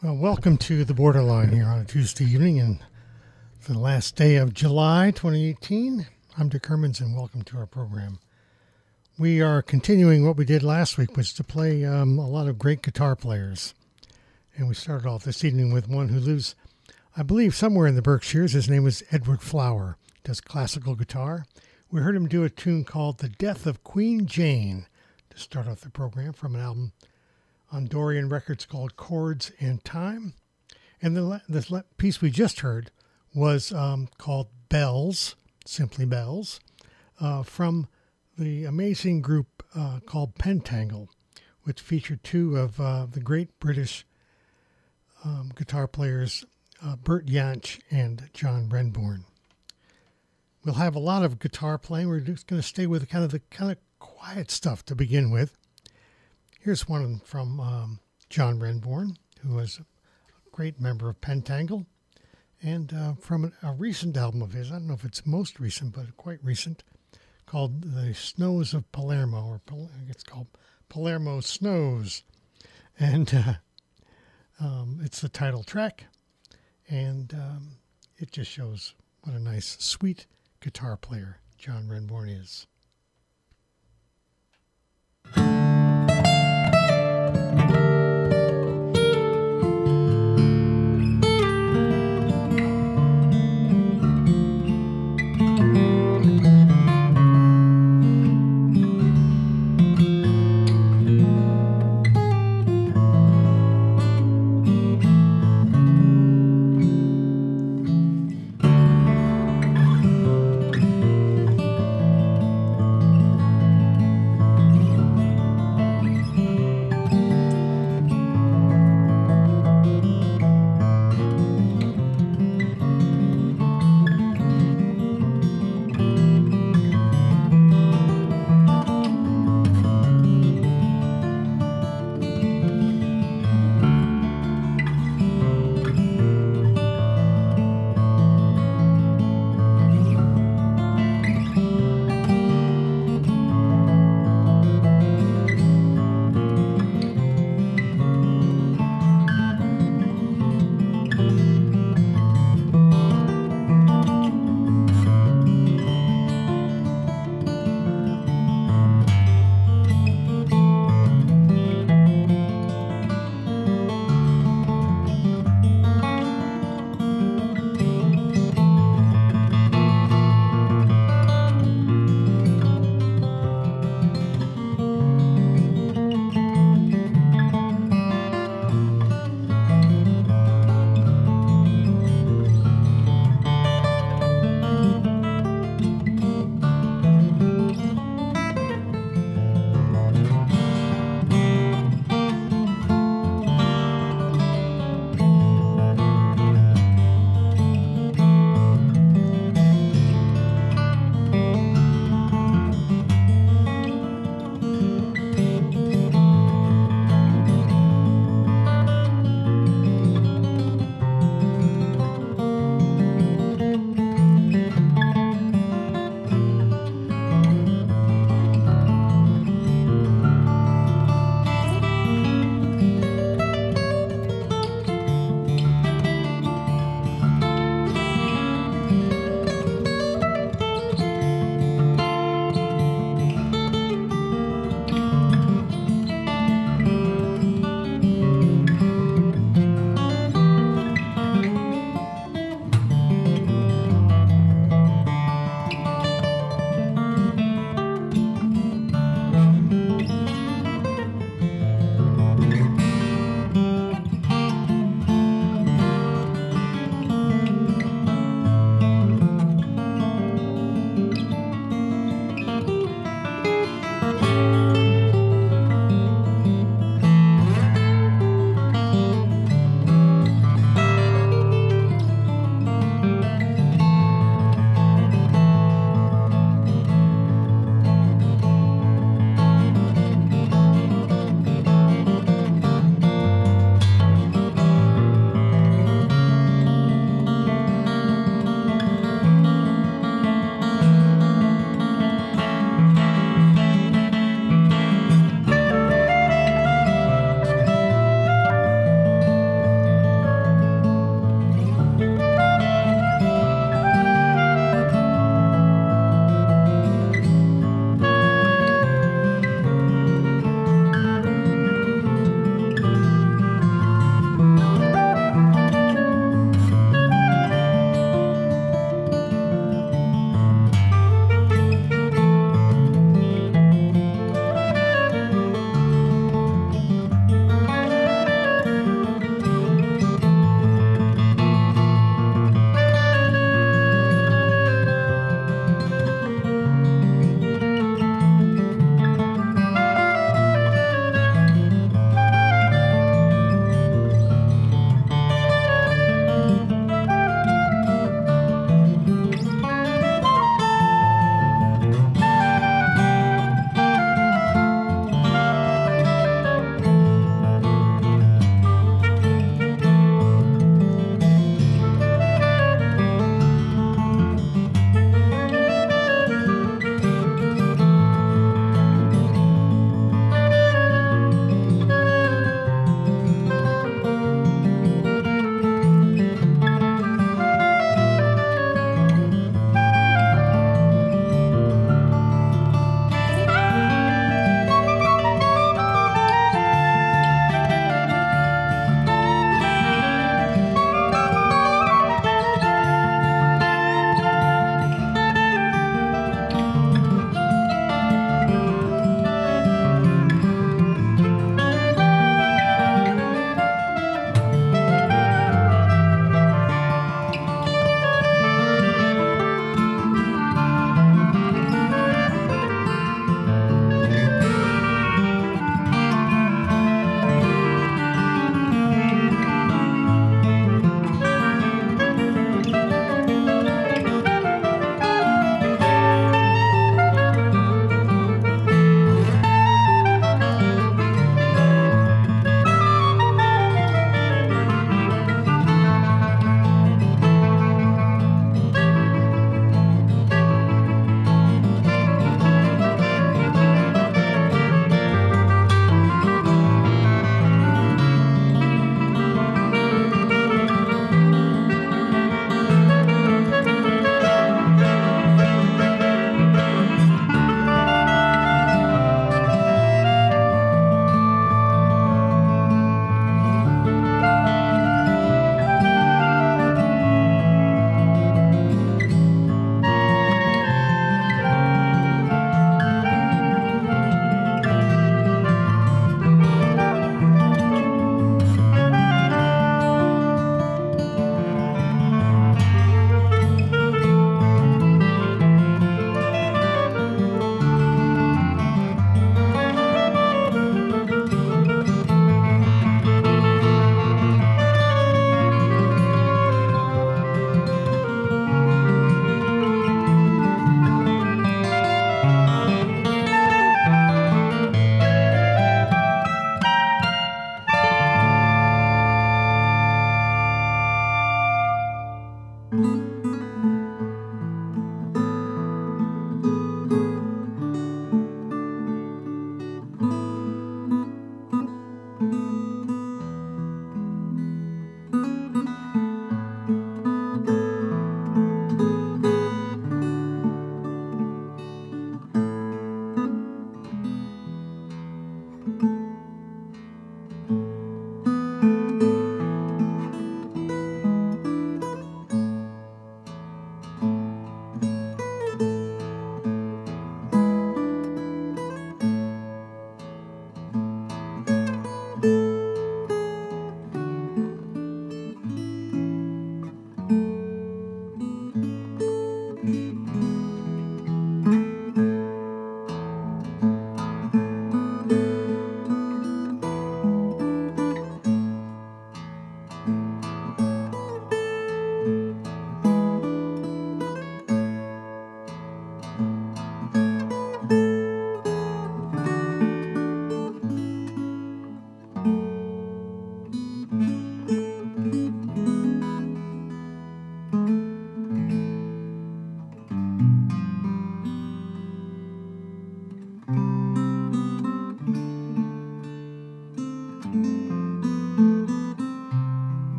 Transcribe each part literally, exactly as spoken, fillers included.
Well, welcome to the Borderline here on a Tuesday evening, and for the last day of July twenty eighteen. I'm Dick Hermans, and welcome to our program. We are continuing what we did last week, which is to play um, a lot of great guitar players. And we started off this evening with one who lives, I believe, somewhere in the Berkshires. His name is Edward Flower. Does classical guitar. We heard him do a tune called The Death of Queen Jane to start off the program from an album on Dorian Records called Chords and Time. And the this piece we just heard was um, called Bells, simply Bells, uh, from the amazing group uh, called Pentangle, which featured two of uh, the great British um, guitar players, uh, Bert Jansch and John Renbourn. We'll have a lot of guitar playing. We're just going to stay with kind of the kind of quiet stuff to begin with. Here's one from um, John Renbourn, who was a great member of Pentangle, and uh, from a, a recent album of his, I don't know if it's most recent, but quite recent, called The Snows of Palermo, or Pal- I think it's called Palermo Snows. And uh, um, it's the title track, and um, it just shows what a nice, sweet guitar player John Renbourn is.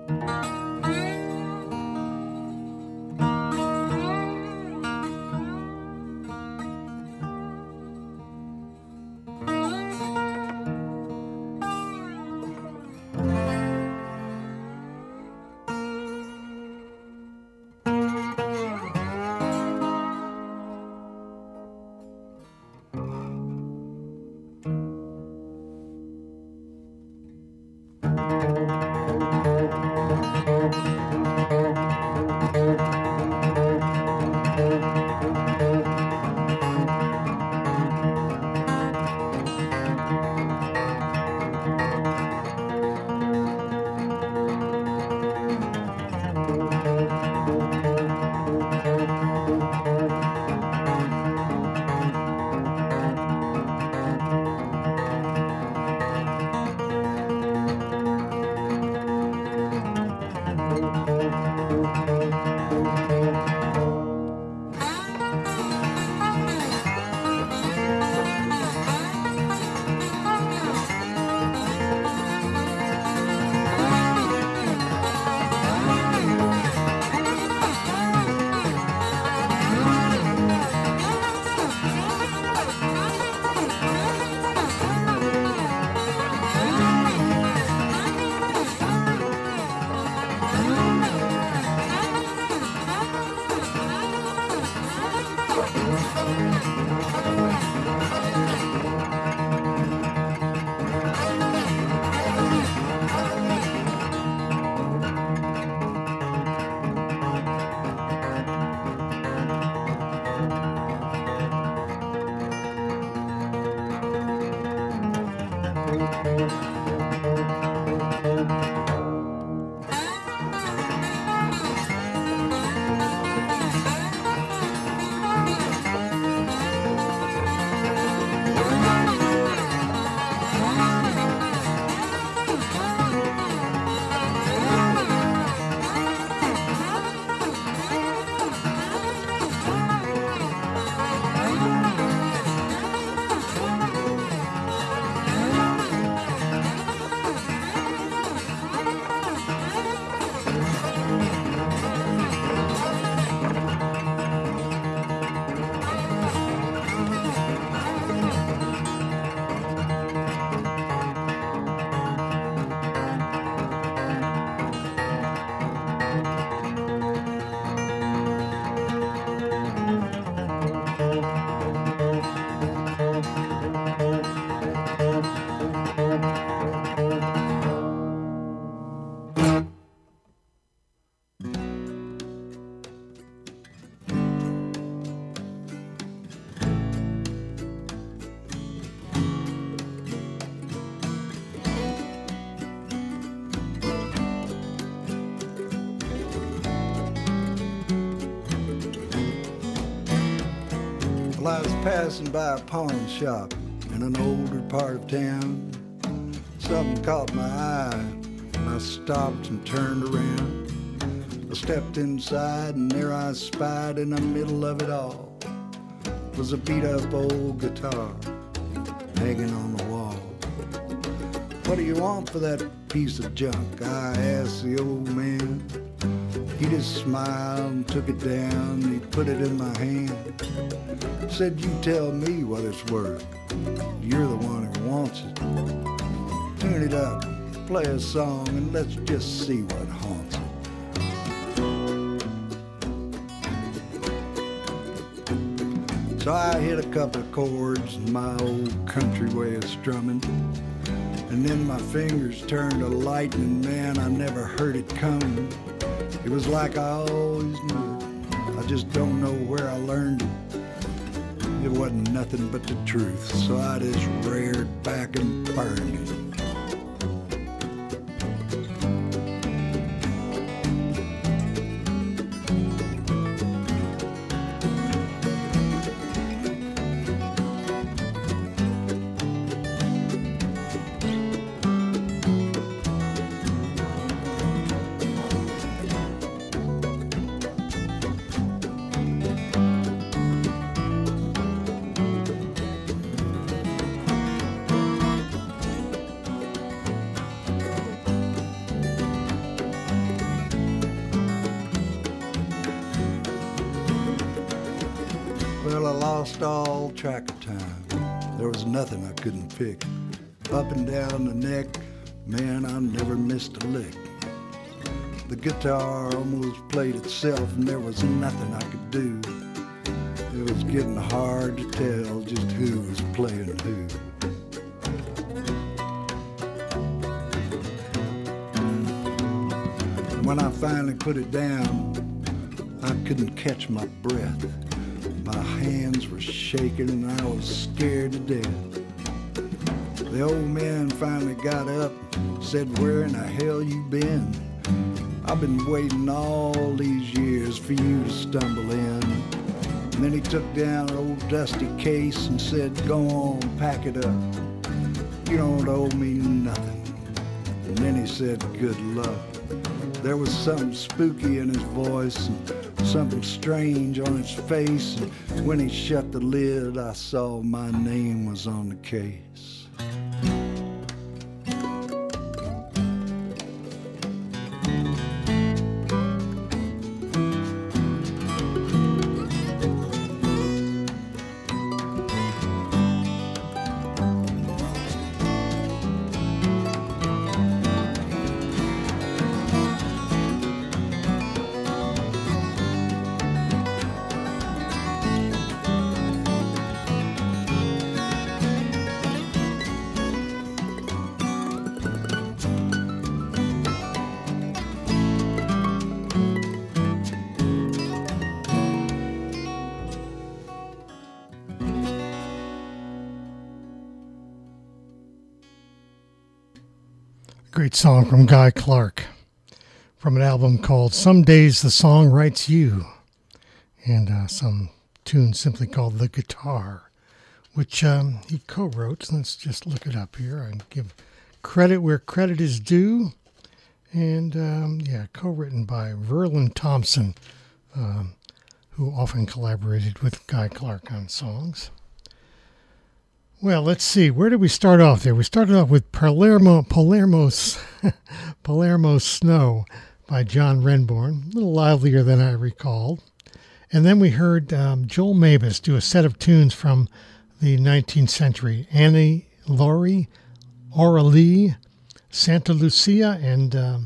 Well, I was passing by a pawn shop in an older part of town. Something caught my eye, and I stopped and turned around. I stepped inside, and there I spied in the middle of it all was a beat-up old guitar hanging on the wall. What do you want for that piece of junk? I asked the old man. He just smiled and took it down, and he put it in my hand. Said, you tell me what it's worth. You're the one who wants it. Tune it up, play a song, and let's just see what haunts it. So I hit a couple of chords in my old country way of strumming, and then my fingers turned to lightning. Man, I never heard it coming. It was like I always knew it. I just don't know where I learned it. It wasn't nothing but the truth, so I just reared back and burned it. lost all track of time. There was nothing I couldn't pick. Up and down the neck, man, I never missed a lick. The guitar almost played itself and there was nothing I could do. It was getting hard to tell just who was playing who. When I finally put it down, I couldn't catch my breath. My hands were shaking and I was scared to death. The old man finally got up, said, "Where in the hell you been? I've been waiting all these years for you to stumble in." And then he took down an old dusty case and said, "Go on, pack it up. You don't owe me nothing." And then he said, "Good luck." There was something spooky in his voice and something strange on his face. And when he shut the lid, I saw my name was on the case. Great song from Guy Clark from an album called Some Days the Song Writes You, and uh, some tune simply called The Guitar, which um, he co-wrote. Let's just look it up here and give credit where credit is due. And um, yeah, co-written by Verlin Thompson, um, who often collaborated with Guy Clark on songs. Well, let's see. Where did we start off there? We started off with Palermo, Palermo's, Palermo's Snow by John Renbourn, a little livelier than I recalled. And then we heard um, Joel Mabus do a set of tunes from the nineteenth century. Annie Laurie, Aura Lee, Santa Lucia, and um,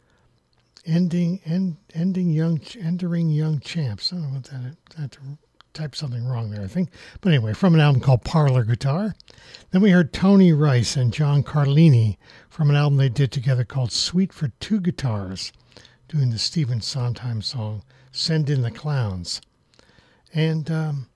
ending, end, ending young, entering young champs. I don't know what that is. That, typed something wrong there, I think. But anyway, from an album called Parlor Guitar. Then we heard Tony Rice and John Carlini from an album they did together called Suite for Two Guitars, doing the Stephen Sondheim song, Send in the Clowns. And um,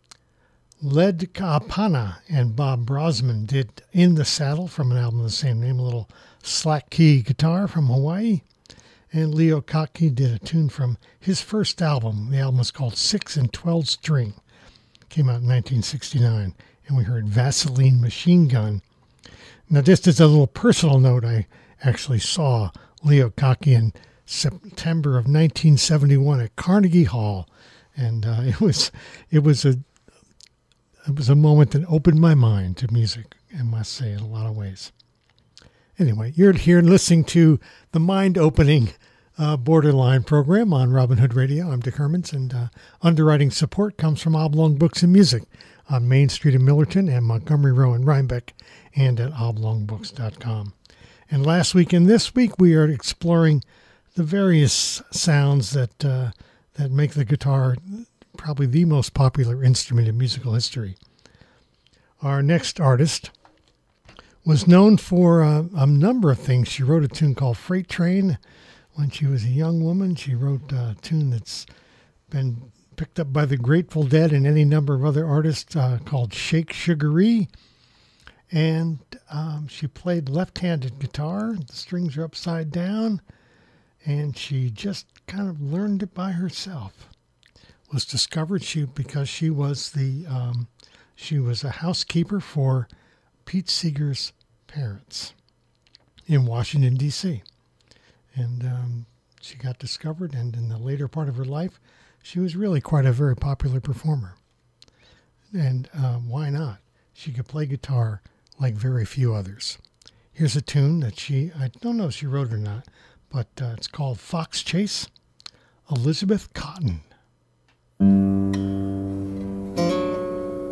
Led Kaapana and Bob Brosman did In the Saddle from an album of the same name, a little slack key guitar from Hawaii. And Leo Kaki did a tune from his first album. The album was called Six and Twelve String. Came out in nineteen sixty-nine, and we heard Vaseline Machine Gun. Now, just as a little personal note, I actually saw Leo Kaki in September of nineteen seventy-one at Carnegie Hall, and uh, it was it was a it was a moment that opened my mind to music, I must say, in a lot of ways. Anyway, you're here listening to the mind-opening Uh, Borderline program on Robin Hood Radio. I'm Dick Hermans, and uh, underwriting support comes from Oblong Books and Music on Main Street in Millerton and Montgomery Row in Rhinebeck, and at oblong books dot com. And last week and this week, we are exploring the various sounds that uh, that make the guitar probably the most popular instrument in musical history. Our next artist was known for uh, a number of things. She wrote a tune called Freight Train. When she was a young woman, she wrote a tune that's been picked up by the Grateful Dead and any number of other artists uh, called Shake Sugaree. And um, she played left-handed guitar. The strings are upside down. And she just kind of learned it by herself. Was discovered she because she was the um, she was a housekeeper for Pete Seeger's parents in Washington, D C And um, she got discovered, and in the later part of her life, she was really quite a very popular performer. And uh, why not? She could play guitar like very few others. Here's a tune that she, I don't know if she wrote it or not, but uh, it's called Fox Chase, Elizabeth Cotten.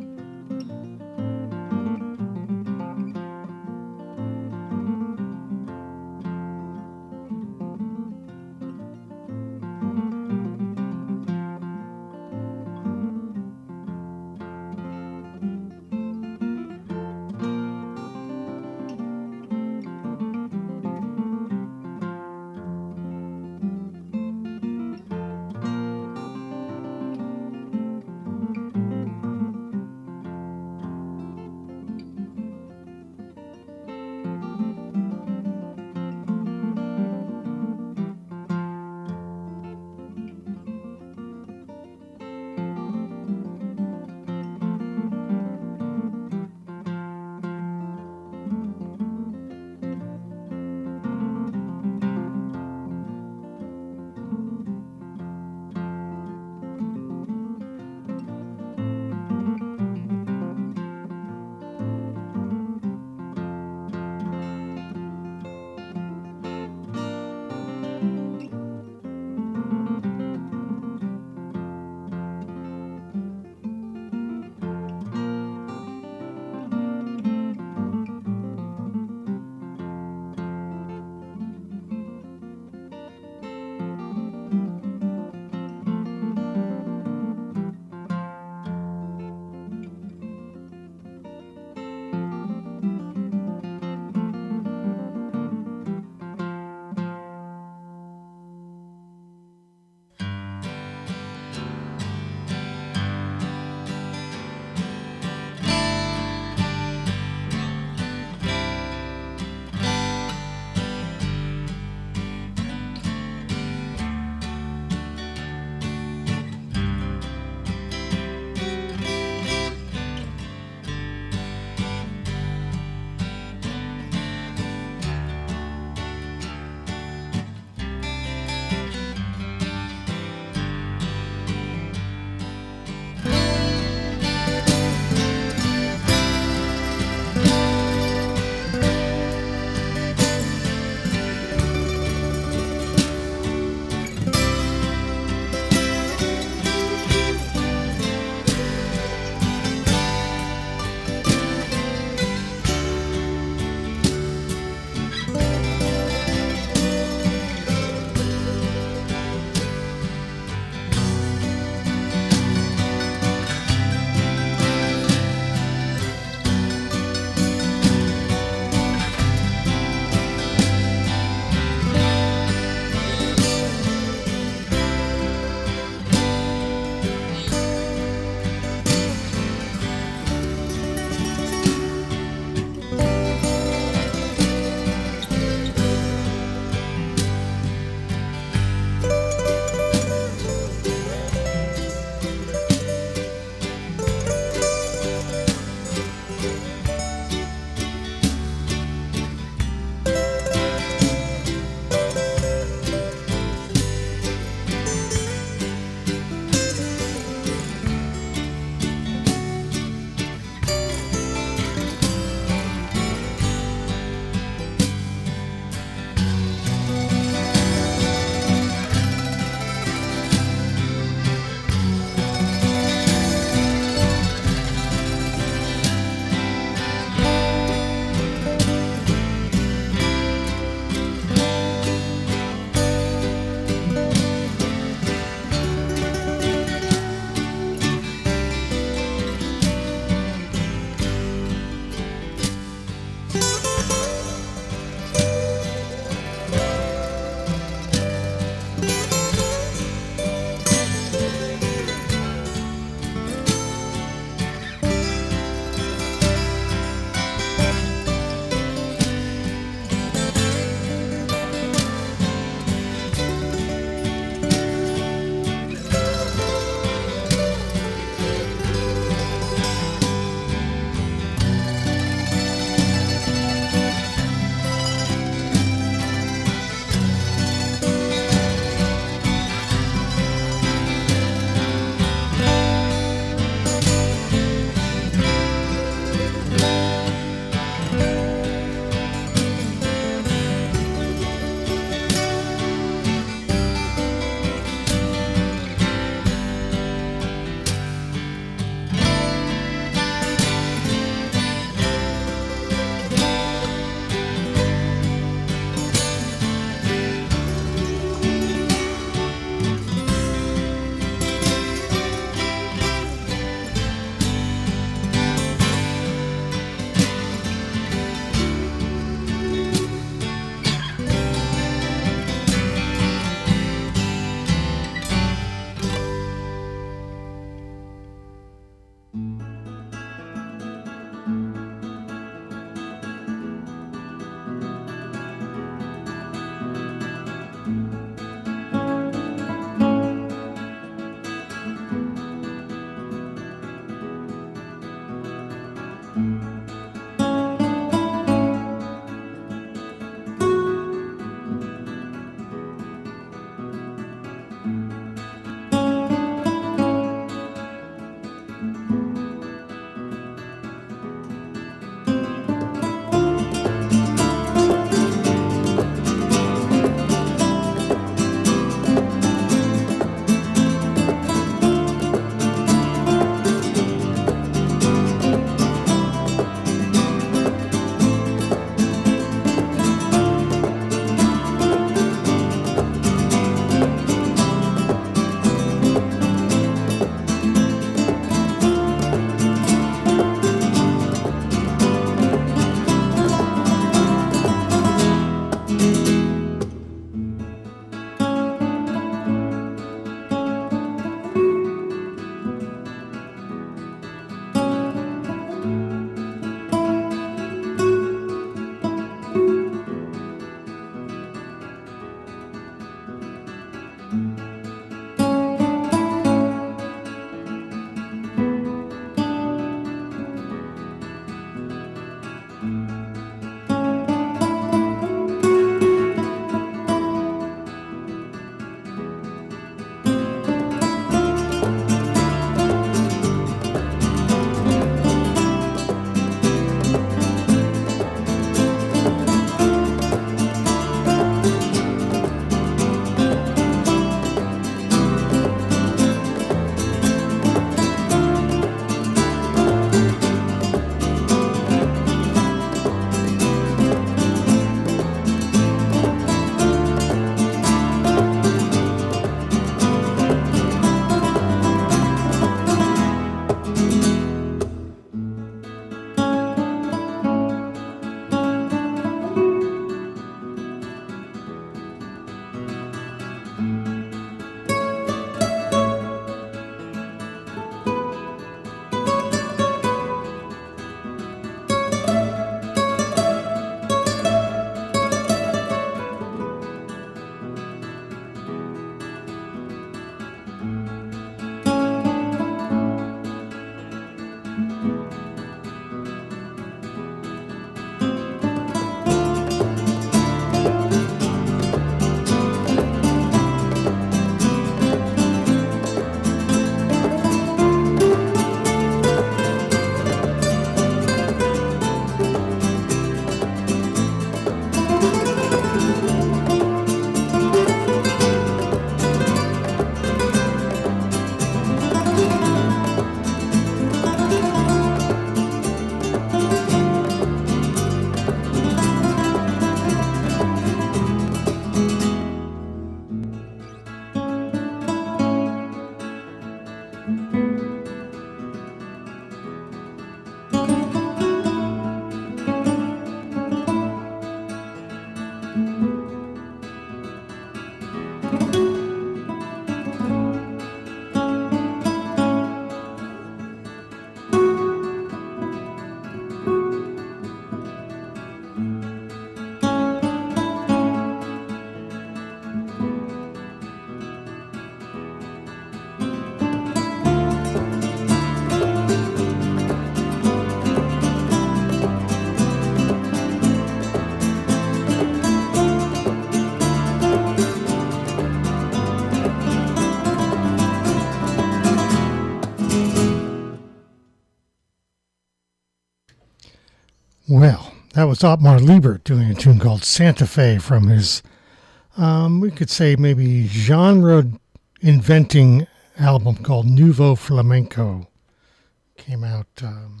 Well, that was Otmar Liebert doing a tune called Santa Fe from his, um, we could say maybe genre-inventing album called Nouveau Flamenco. Came out, um,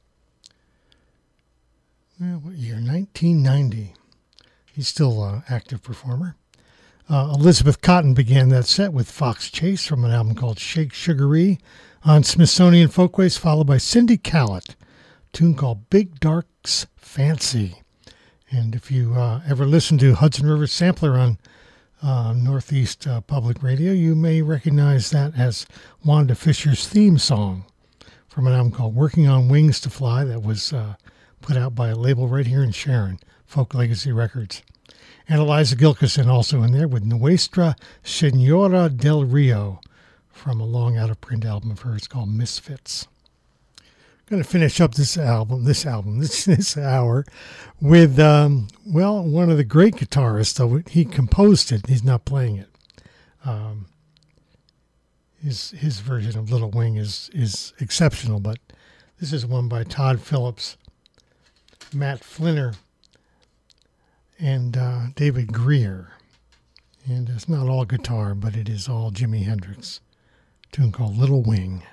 well, what year? nineteen ninety. He's still an active performer. Uh, Elizabeth Cotten began that set with Fox Chase from an album called Shake Sugaree on Smithsonian Folkways, followed by Cindy Callett, a tune called Big Dark's Fancy. And if you uh, ever listen to Hudson River Sampler on uh, Northeast uh, Public Radio, you may recognize that as Wanda Fisher's theme song from an album called Working on Wings to Fly that was uh, put out by a label right here in Sharon, Folk Legacy Records. And Eliza Gilkison also in there with Nuestra Senora del Rio from a long out-of-print album of hers called Misfits. I'm going to finish up this album, this album, this, this hour with, um, well, one of the great guitarists, though he composed it, he's not playing it. Um, his his version of Little Wing is, is exceptional, but this is one by Todd Phillips, Matt Flinner, and uh, David Greer. And it's not all guitar, but it is all Jimi Hendrix. A tune called Little Wing.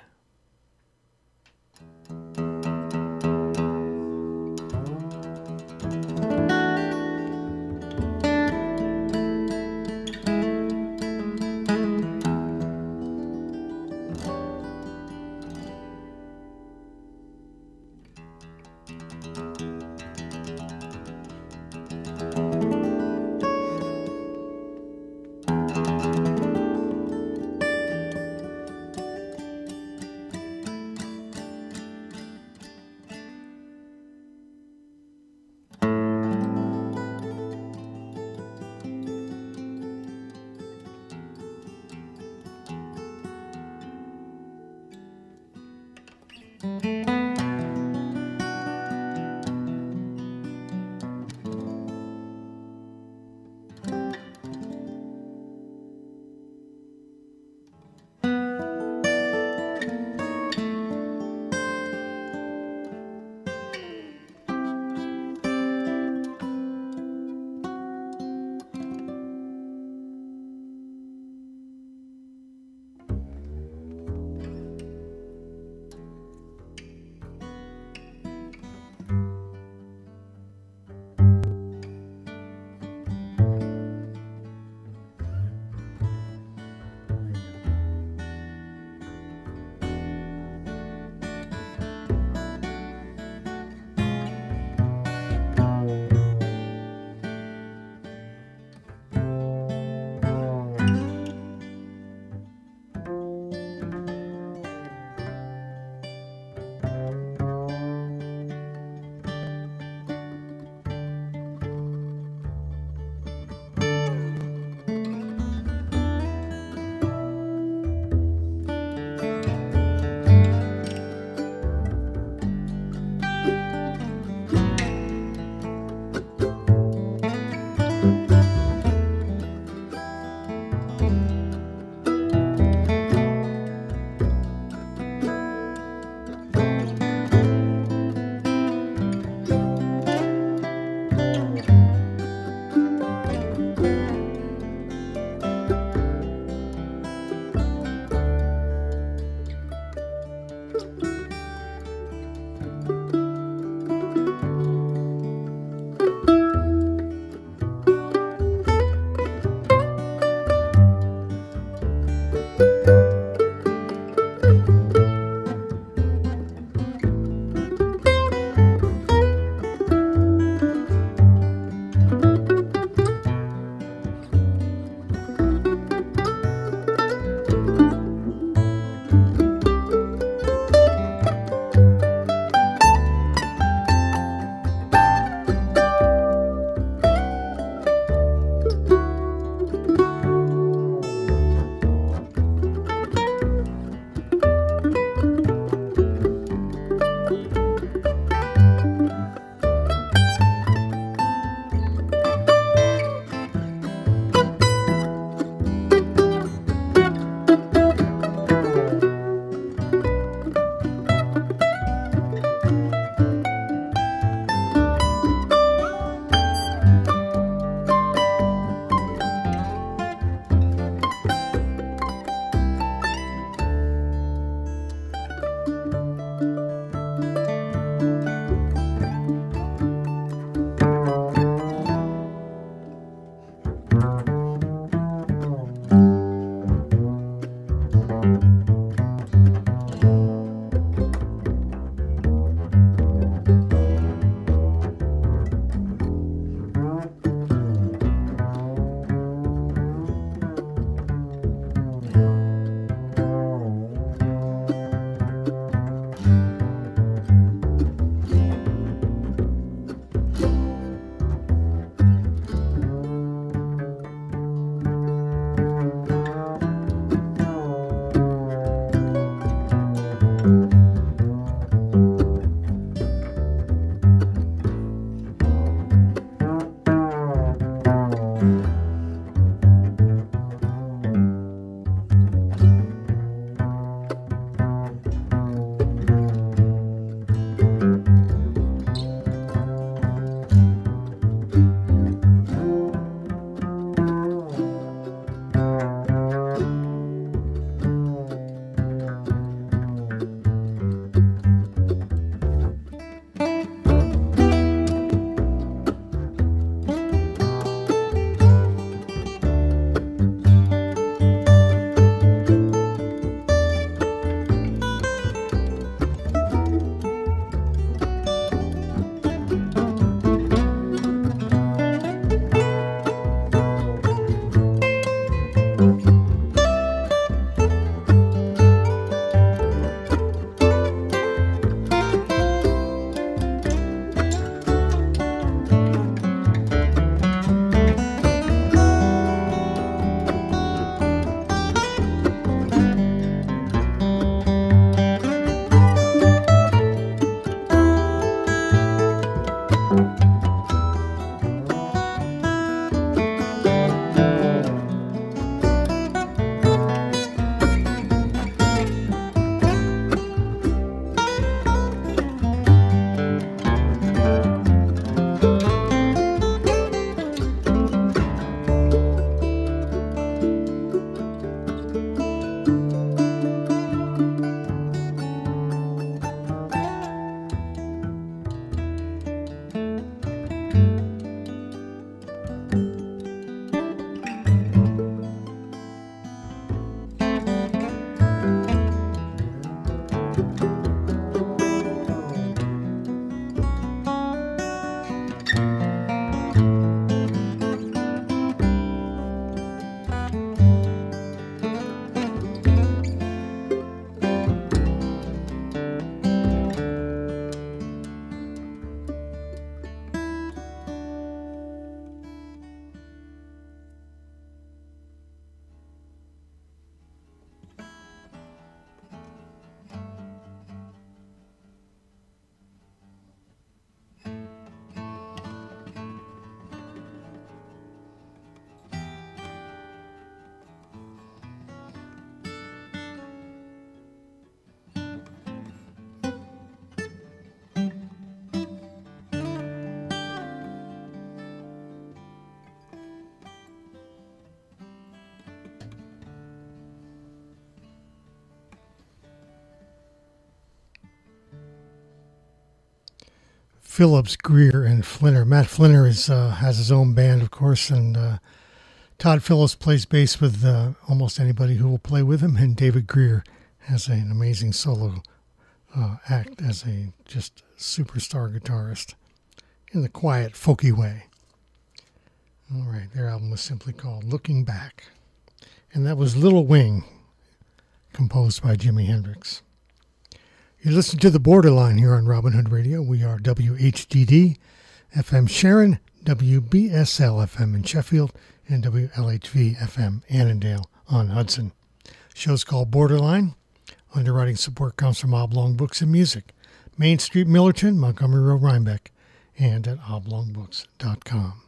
Phillips, Greer, and Flinner. Matt Flinner is uh, has his own band, of course, and uh, Todd Phillips plays bass with uh, almost anybody who will play with him, and David Greer has an amazing solo uh, act as a just superstar guitarist in the quiet, folky way. All right, their album was simply called Looking Back, and that was Little Wing, composed by Jimi Hendrix. You listen to The Borderline here on Robin Hood Radio. We are W H D D, F M Sharon, W B S L F M in Sheffield, and W L H V F M Annandale on Hudson. Show's called Borderline. Underwriting support comes from Oblong Books and Music, Main Street, Millerton, Montgomery Road, Rhinebeck, and at oblong books dot com.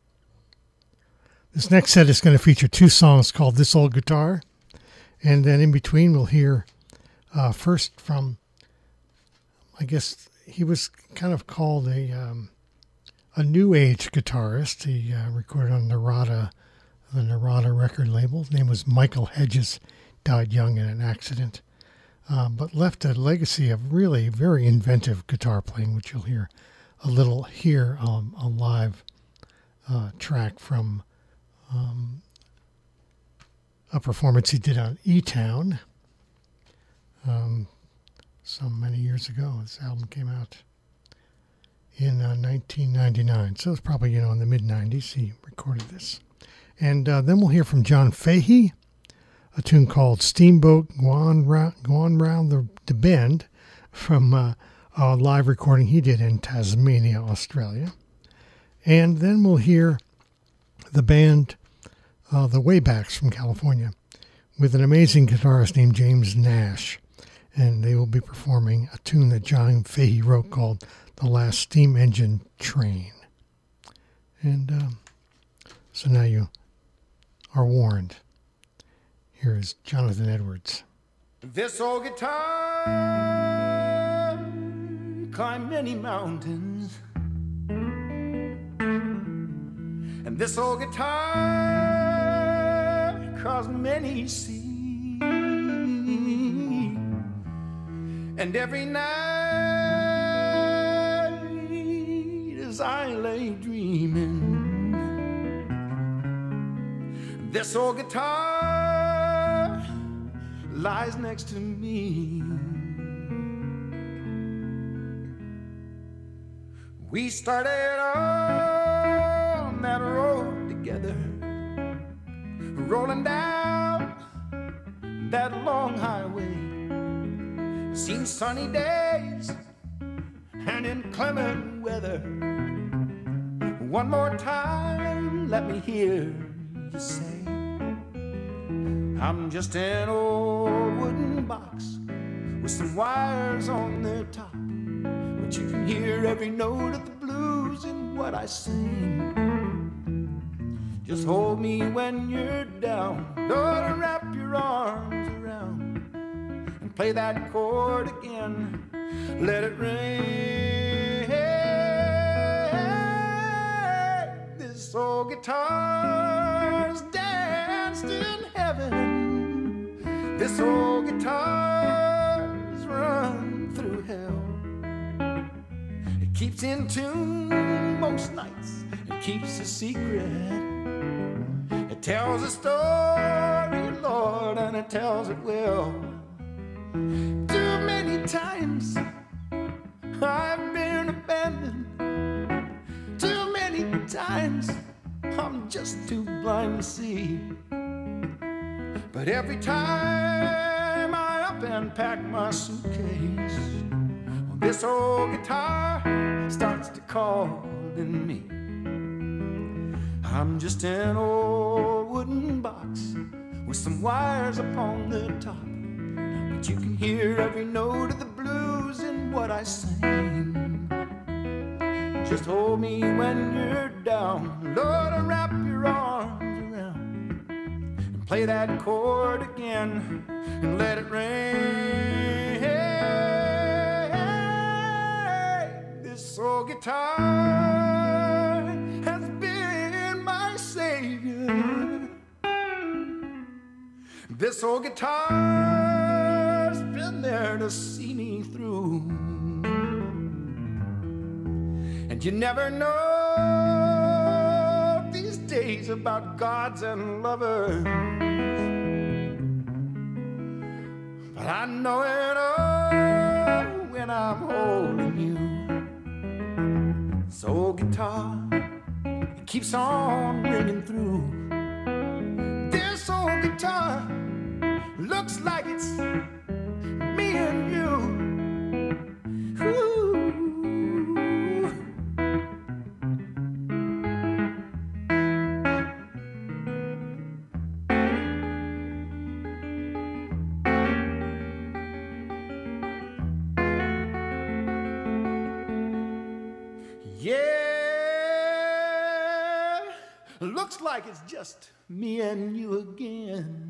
This next set is going to feature two songs called This Old Guitar, and then in between we'll hear uh, first from, I guess he was kind of called a um, a new age guitarist. He uh, recorded on Narada, the Narada record label. His name was Michael Hedges, died young in an accident, uh, but left a legacy of really very inventive guitar playing, which you'll hear a little here, um, a live uh, track from um, a performance he did on E-Town. Um, so many years ago. This album came out in uh, nineteen ninety-nine. So it's probably, you know, in the mid nineties he recorded this. And uh, then we'll hear from John Fahey, a tune called Steamboat Gone Round, Gone Round the, the Bend from uh, a live recording he did in Tasmania, Australia. And then we'll hear the band, uh, the Waybacks from California, with an amazing guitarist named James Nash. And they will be performing a tune that John Fahey wrote called The Last Steam Engine Train. And um, so now you are warned. Here is Jonathan Edwards. This old guitar climbed many mountains, and this old guitar crossed many seas. And every night as I lay dreaming, this old guitar lies next to me. We started on that road together, rolling down that long highway. Seen sunny days and inclement weather. One more time, let me hear you say, I'm just an old wooden box with some wires on the top, but you can hear every note of the blues in what I sing. Just hold me when you're down, Lord, and wrap your arms around, play that chord again, let it rain. This old guitar's danced in heaven, this old guitar's run through hell. It keeps in tune most nights, it keeps a secret. It tells a story, Lord, and it tells it well. Too many times I've been abandoned. Too many times I'm just too blind to see. But every time I up and pack my suitcase, this old guitar starts to call in me. I'm just an old wooden box with some wires upon the top, but you can hear every note of the blues in what I sing. Just hold me when you're down, Lord, and wrap your arms around and play that chord again and let it rain. This old guitar has been my savior. This old guitar's been there to see me through. And you never know these days about gods and lovers, but I know it all when I'm holding you. So guitar, it keeps on ringing through. This old guitar looks like it's me and you. Ooh. Yeah, looks like it's just me and you again.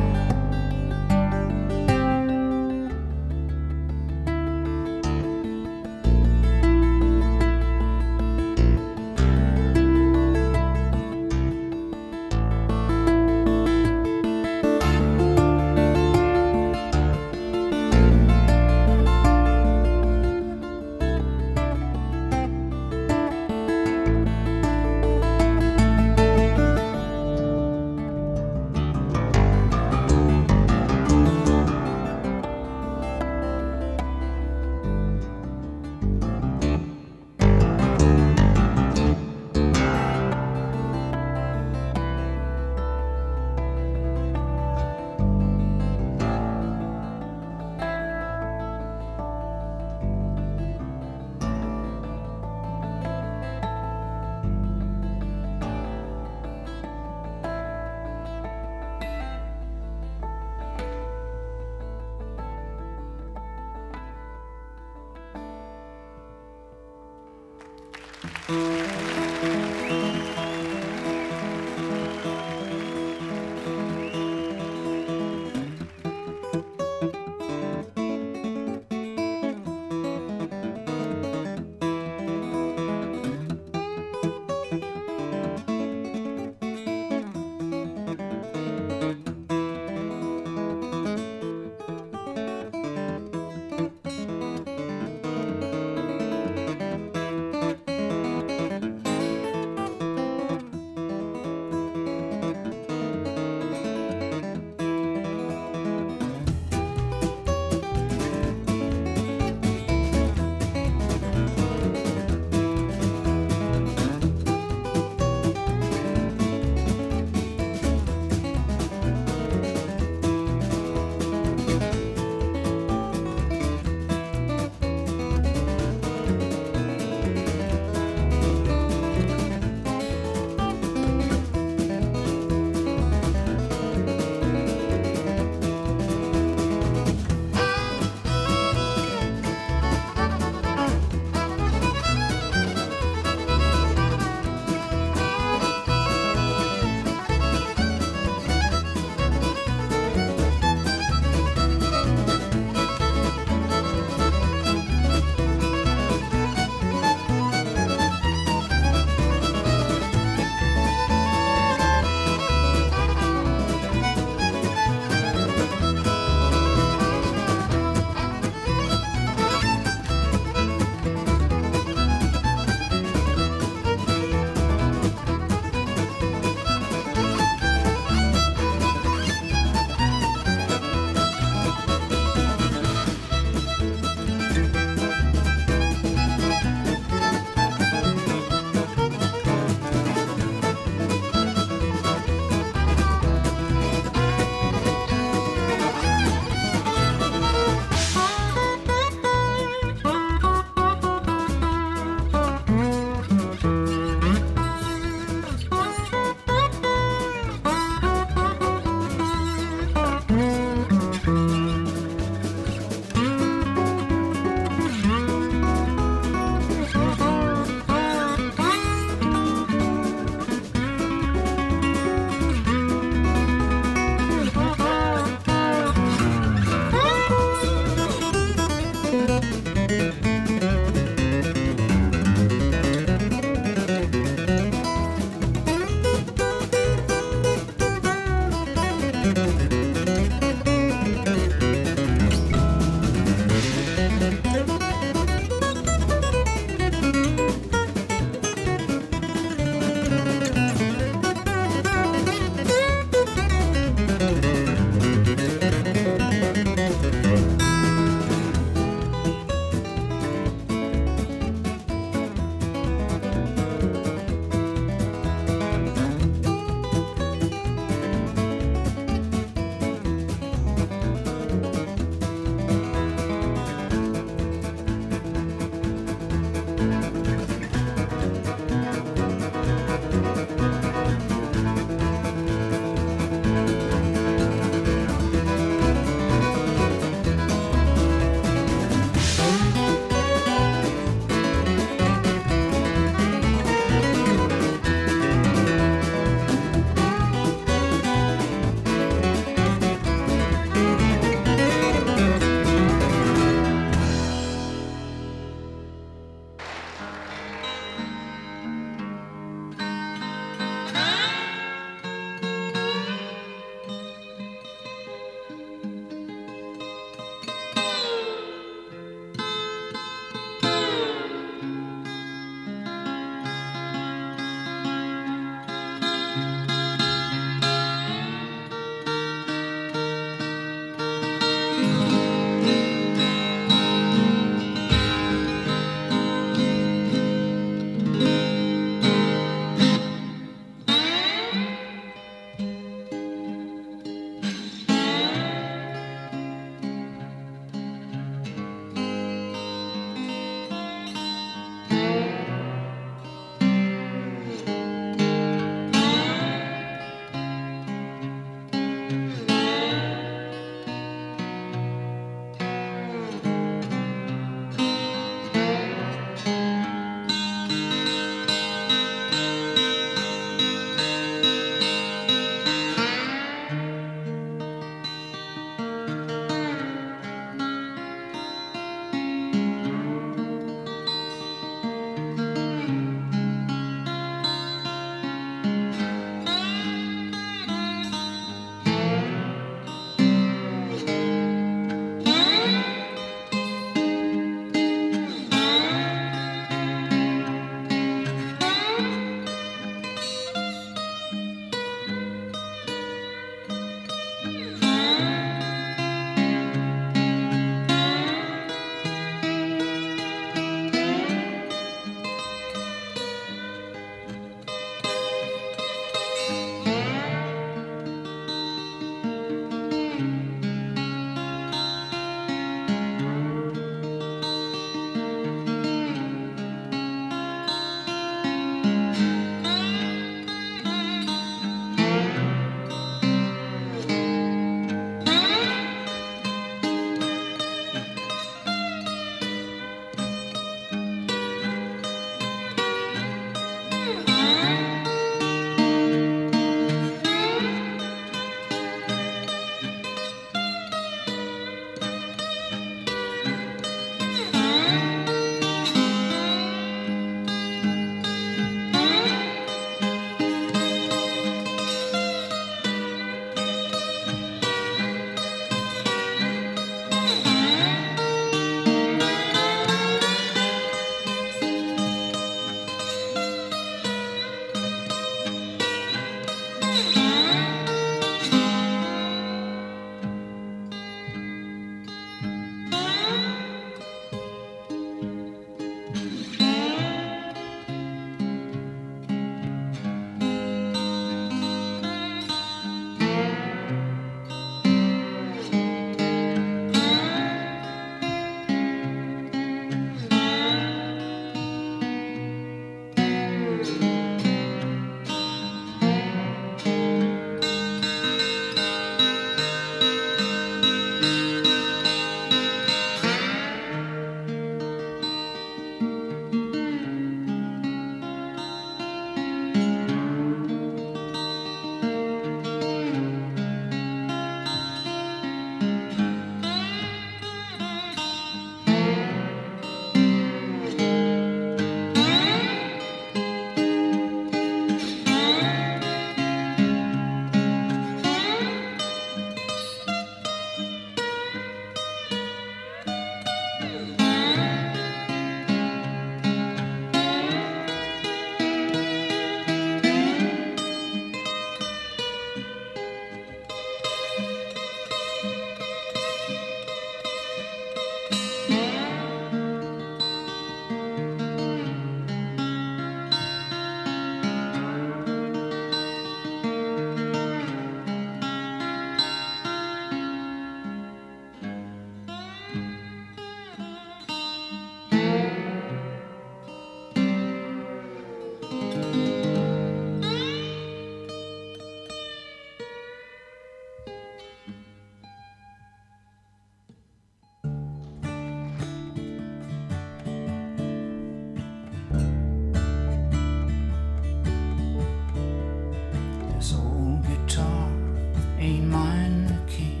ain't mine to keep.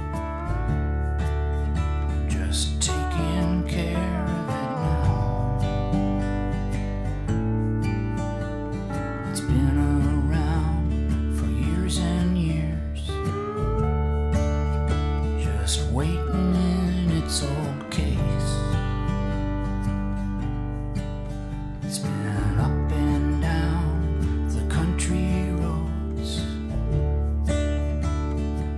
Just taking care of it now. It's been around for years and years, just waiting in its old case. It's been up and down the country roads,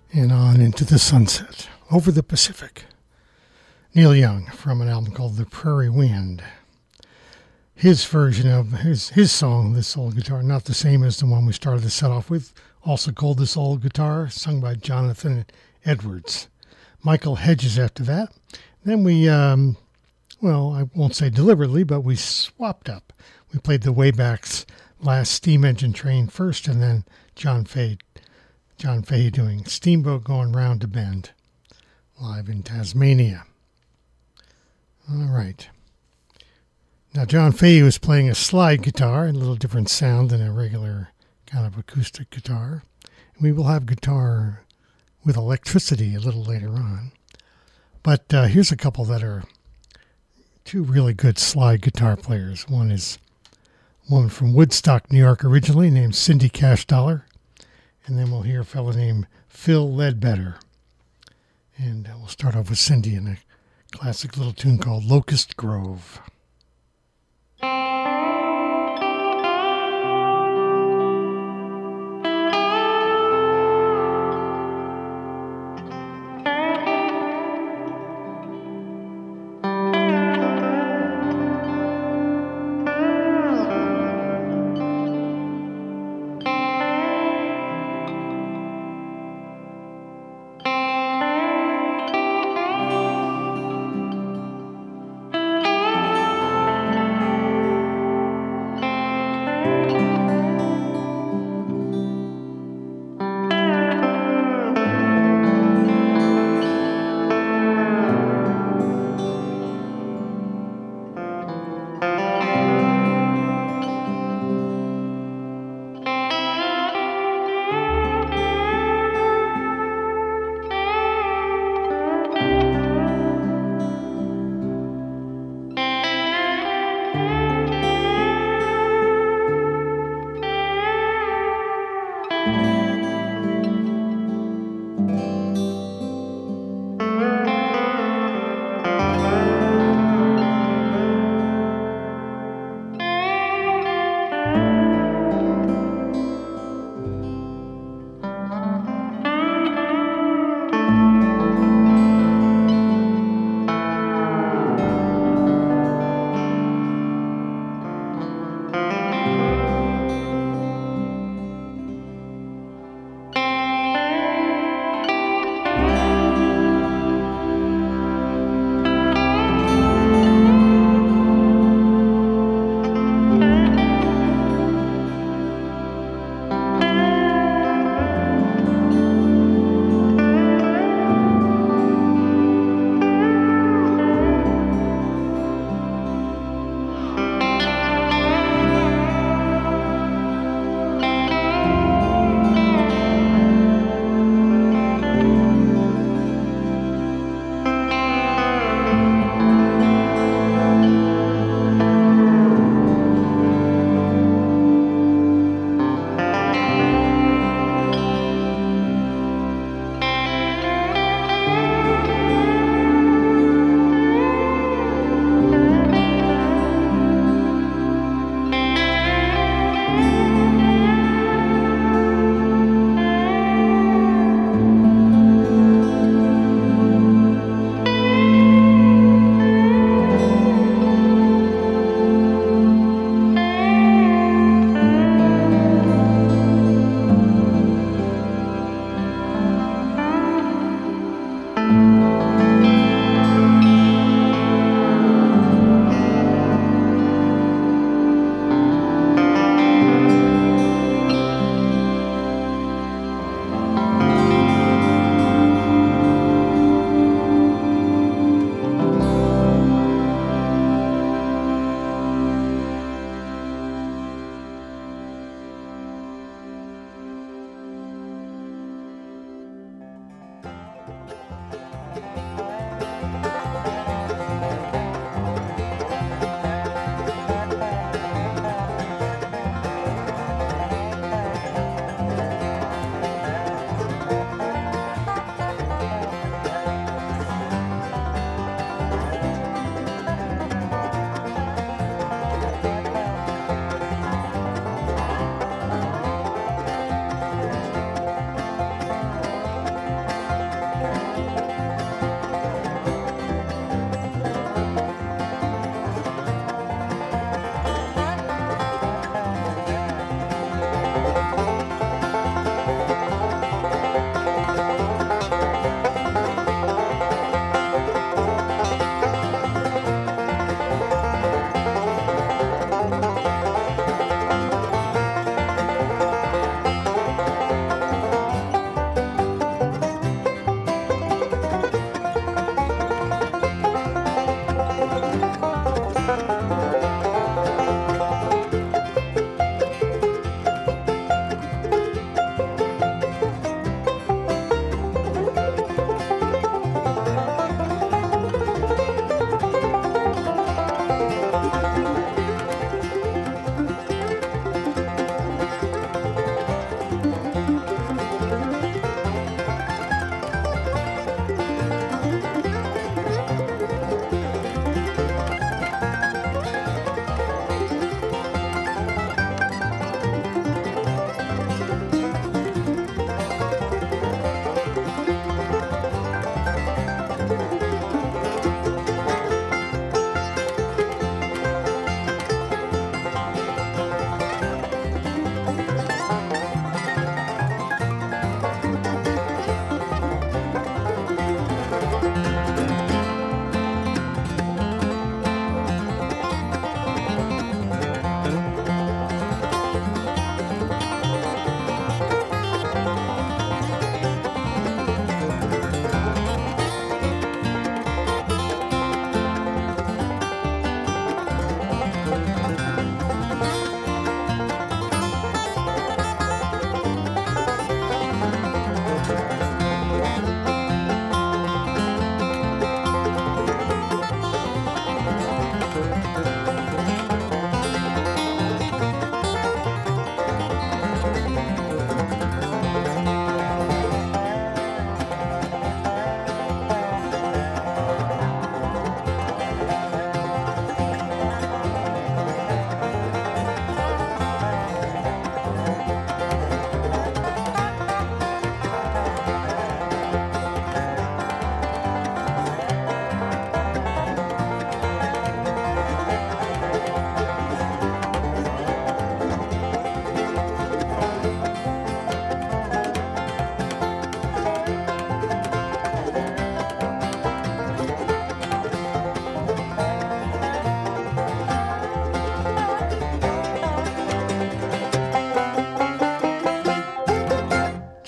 and on into the sunset, over the Pacific. Neil Young from an album called The Prairie Wind. His version of his, his song, This Old Guitar, not the same as the one we started the set off with, also called This Old Guitar, sung by Jonathan Edwards. Michael Hedges after that. Then we, um, well, I won't say deliberately, but we swapped up. We played the Waybacks' Last Steam Engine Train first, and then John Fahey, John Fahey doing Steamboat Going Round to Bend, live in Tasmania. All right. Now, John Fahey was playing a slide guitar, a little different sound than a regular kind of acoustic guitar. We will have guitar with electricity a little later on. But uh, here's a couple that are two really good slide guitar players. One is a woman from Woodstock, New York originally, named Cindy Cash Dollar. And then we'll hear a fellow named Phil Ledbetter. And uh, we'll start off with Cindy in a classic little tune called Locust Grove. Thank you.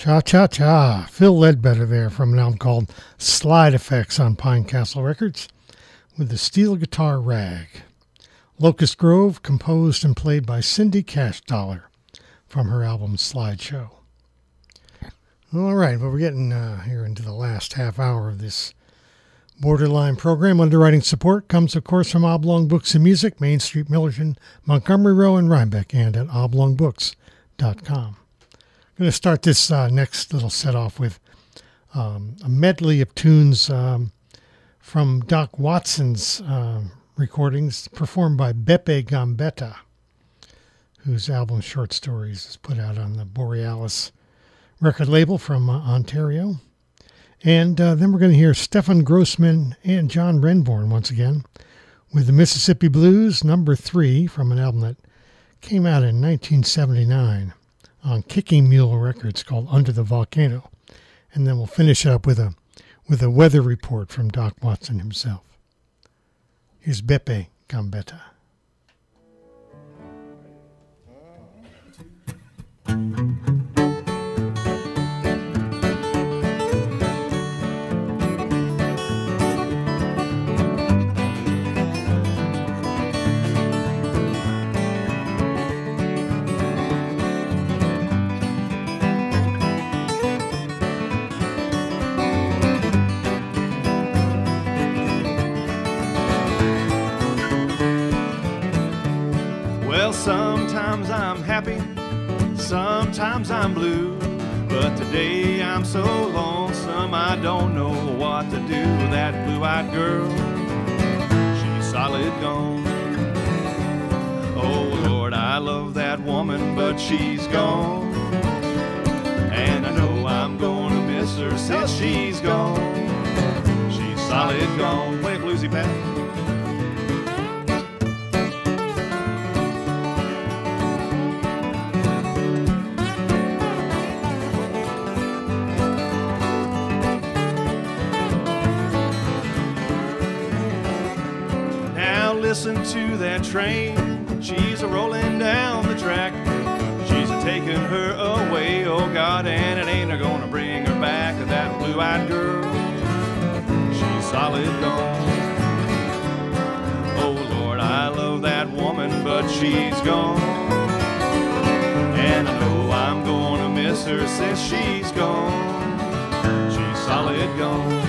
Cha-cha-cha. Phil Ledbetter there from an album called Slide Effects on Pine Castle Records with the steel guitar Rag. Locust Grove, composed and played by Cindy Cash Dollar from her album Slideshow. All right, well, we're getting uh, here into the last half hour of this Borderline program. Underwriting support comes, of course, from Oblong Books and Music, Main Street, Millerton, Montgomery Row, and Rhinebeck, and at oblong books dot com. I'm going to start this uh, next little set off with um, a medley of tunes um, from Doc Watson's uh, recordings performed by Beppe Gambetta, whose album Short Stories is put out on the Borealis record label from uh, Ontario. And uh, then we're going to hear Stefan Grossman and John Renbourn once again with the Mississippi Blues, number three, from an album that came out in nineteen seventy-nine. On Kicking Mule Records called Under the Volcano. And then we'll finish up with a with a weather report from Doc Watson himself. Here's Beppe Gambetta. Sometimes I'm happy, sometimes I'm blue, but today I'm so lonesome I don't know what to do. That blue-eyed girl, she's solid gone. Oh Lord, I love that woman, but she's gone, and I know I'm gonna miss her since she's gone. She's solid gone. Play it bluesy, Pat. Listen to that train, she's a-rolling down the track. She's a-taking her away, oh God, and it ain't a-gonna bring her back. That blue-eyed girl, she's solid gone. Oh Lord, I love that woman, but she's gone, and I know I'm gonna miss her since she's gone. She's solid gone.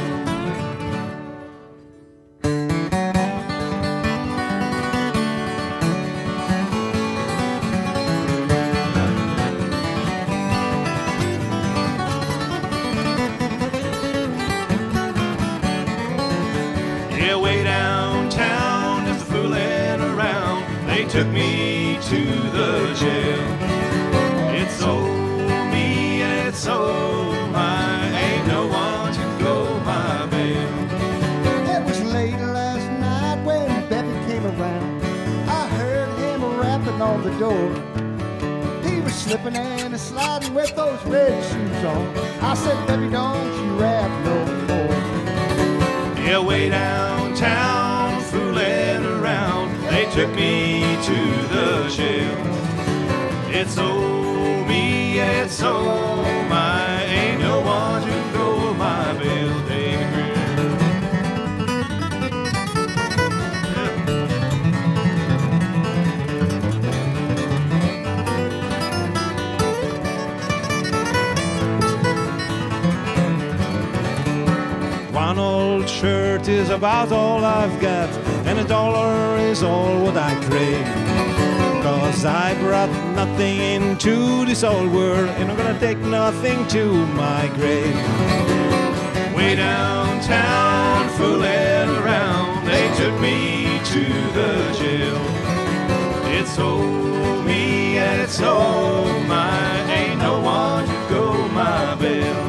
Took me to the jail. It's oh me and it's oh my, ain't no one to go my bail. It was late last night when Beppe came around. I heard him rapping on the door. He was slipping and sliding with those red shoes on. I said, Beppe, don't you rap no more. Yeah, way downtown, fooling around, they took me to the jail. It's oh me, it's oh my, ain't no one to go my bail. David Grimm. One old shirt is about all I've got, and a dollar is all what I crave. Cause I brought nothing into this old world, and I'm gonna take nothing to my grave. Way downtown, fooling around, they took me to the jail. It's oh me and it's oh my, ain't no one to go my bail.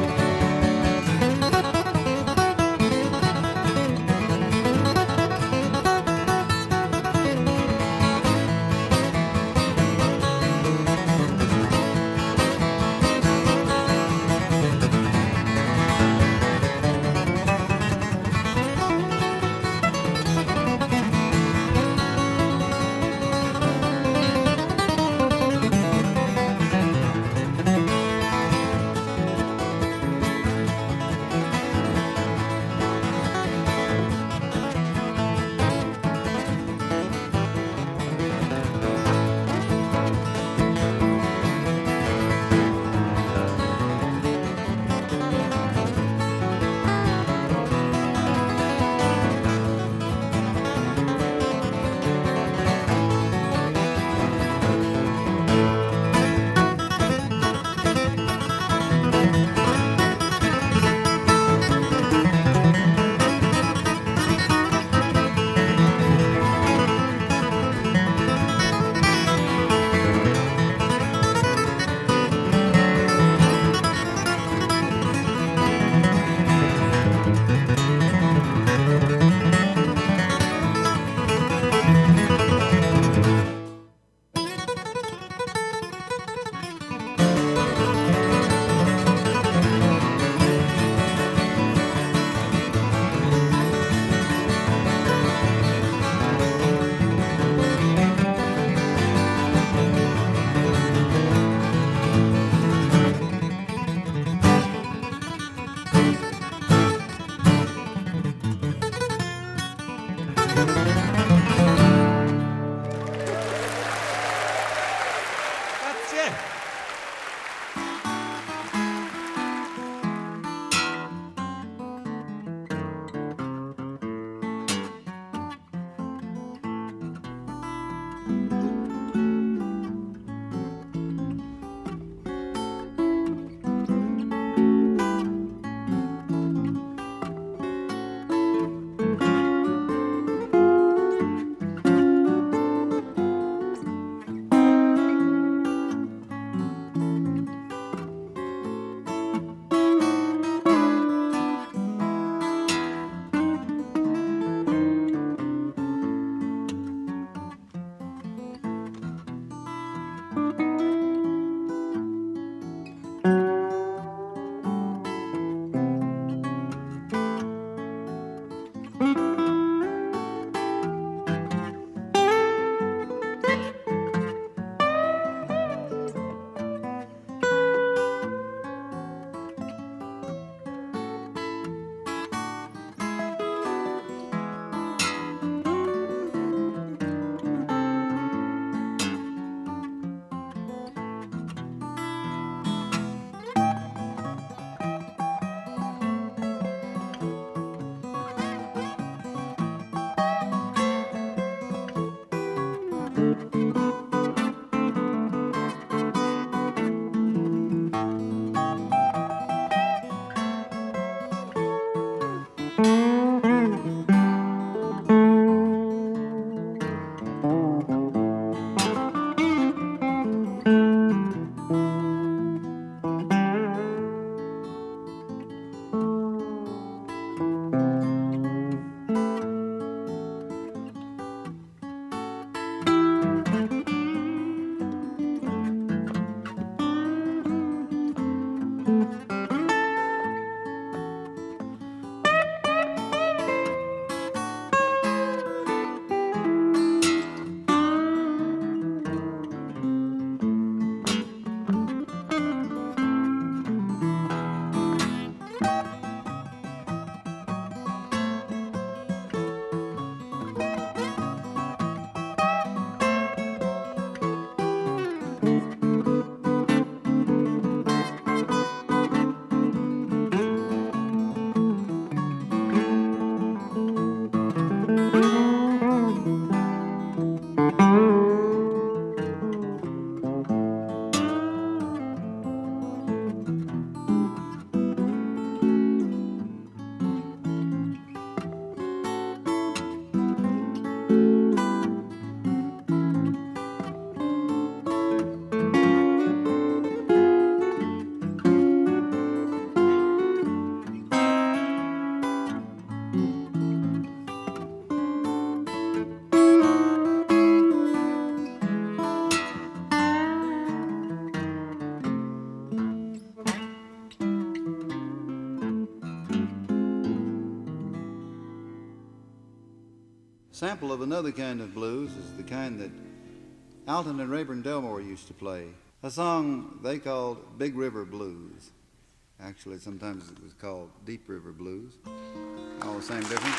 Sample of another kind of blues is the kind that Alton and Rayburn Delmore used to play. A song they called Big River Blues. Actually, sometimes it was called Deep River Blues. All the same difference.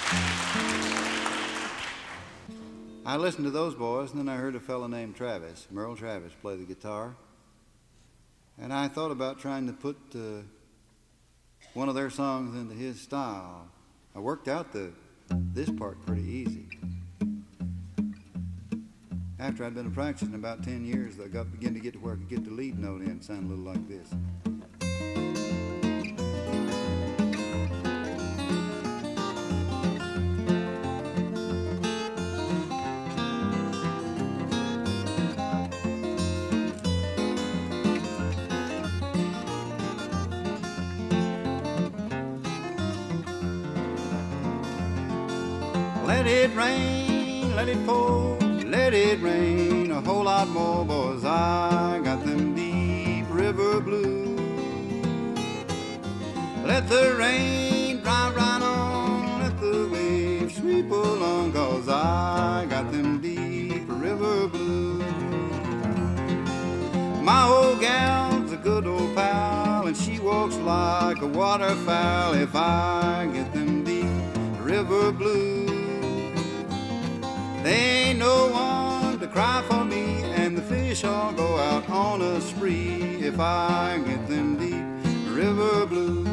I listened to those boys, and then I heard a fellow named Travis, Merle Travis, play the guitar. And I thought about trying to put uh, one of their songs into his style. I worked out the this part pretty easy. After I'd been practicing about ten years, I got began to get to where I could get the lead note in, sound a little like this. Let it rain, let it pour, let it rain a whole lot more, boys. I got them deep river blues. Let the rain drive right on, let the waves sweep along, cause I got them deep river blues. My old gal's a good old pal, and she walks like a waterfowl. If I get them deep river blues, There ain't no one to cry for me, and the fish all go out on a spree if I get them deep river blues.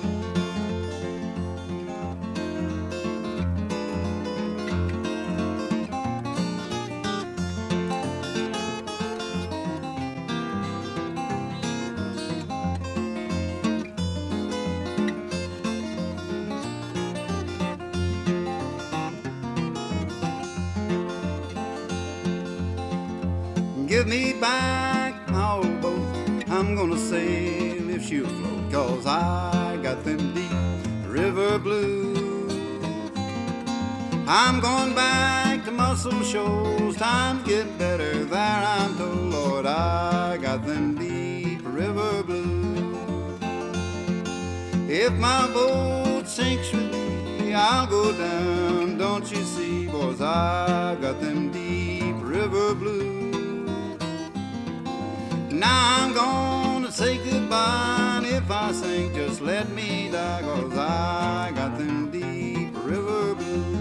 Give me back my old boat, I'm gonna sail if she'll float, 'cause I got them deep river blues. I'm going back to Muscle Shoals, times get better there I'm told, Lord, I got them deep river blues. If my boat sinks with me, I'll go down, don't you see, boys, I got them deep river blues. Now I'm gonna say goodbye, and if I sink, just let me die, 'cause I got them deep river blues.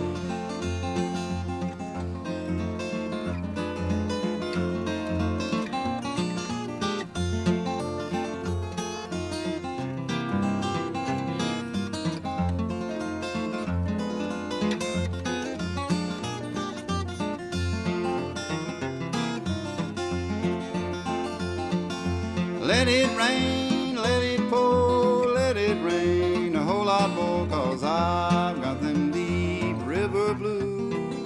Let it rain, let it pour, let it rain a whole lot more, 'cause I've got them deep river blues.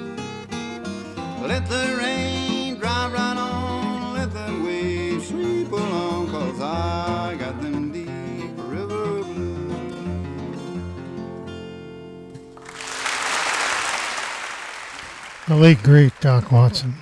Let the rain drive right on, let the waves sweep along, 'cause I got them deep river blues. The late, great Doc Watson.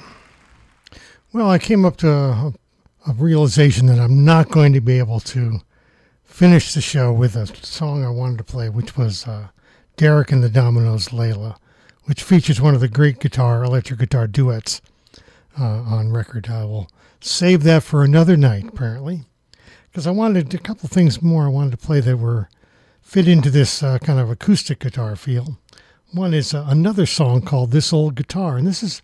Well, I came up to a a realization that I'm not going to be able to finish the show with a song I wanted to play, which was uh, Derek and the Dominoes' Layla, which features one of the great guitar, electric guitar duets uh, on record. I will save that for another night, apparently, because I wanted a couple things more I wanted to play that were fit into this uh, kind of acoustic guitar feel. One is uh, another song called This Old Guitar, and this is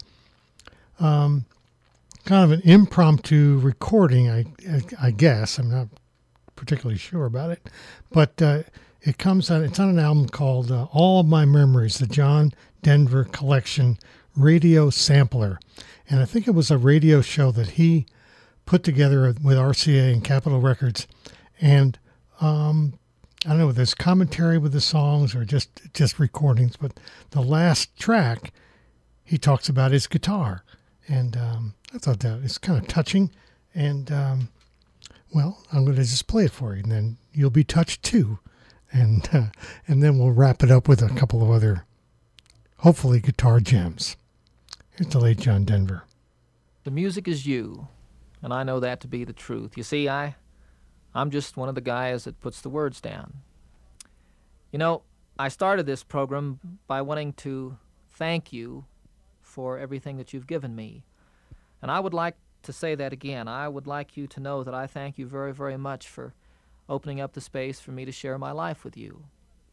um, kind of an impromptu recording, I, I, I guess. I'm not particularly sure about it, but uh, it comes on. It's on an album called uh, All of My Memories, the John Denver Collection Radio Sampler, and I think it was a radio show that he put together with R C A and Capitol Records, and um, I don't know if there's commentary with the songs or just just recordings, but the last track he talks about his guitar, and um, I thought that was kind of touching, and um, well, I'm going to just play it for you, and then you'll be touched too, and uh, and then we'll wrap it up with a couple of other, hopefully, guitar gems. Here's the late John Denver. The music is you, and I know that to be the truth. You see, I, I'm just one of the guys that puts the words down. You know, I started this program by wanting to thank you for everything that you've given me. And I would like to say that again. I would like you to know that I thank you very, very much for opening up the space for me to share my life with you.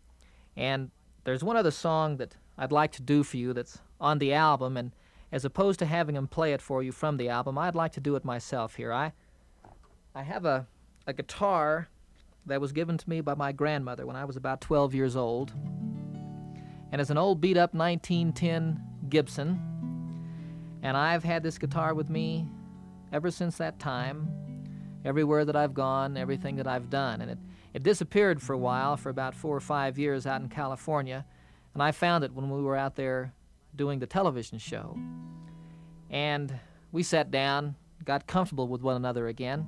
And there's one other song that I'd like to do for you that's on the album, and as opposed to having them play it for you from the album, I'd like to do it myself here. I I have a, a guitar that was given to me by my grandmother when I was about twelve years old. And it's an old beat-up nineteen ten Gibson. And I've had this guitar with me ever since that time, everywhere that I've gone, everything that I've done. And it, it disappeared for a while, for about four or five years out in California, and I found it when we were out there doing the television show. And we sat down, got comfortable with one another again.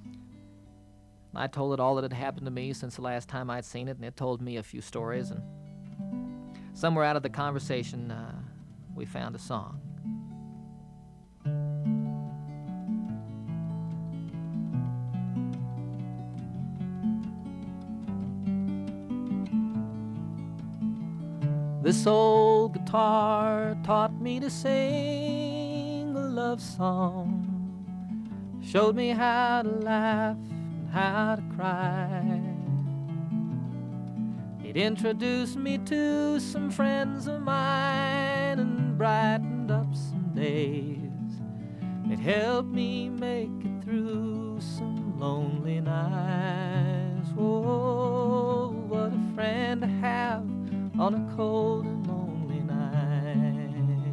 I told it all that had happened to me since the last time I'd seen it, and it told me a few stories, and somewhere out of the conversation, uh, we found a song. This old guitar taught me to sing a love song, showed me how to laugh and how to cry. It introduced me to some friends of mine and brightened up some days. It helped me make it through some lonely nights. Oh, what a friend to have on a cold and lonely night.